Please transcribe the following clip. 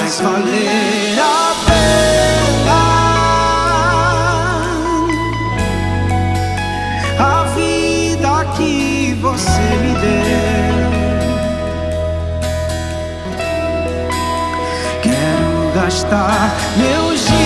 faz valer a pena a vida que você me deu. Quero gastar meus dias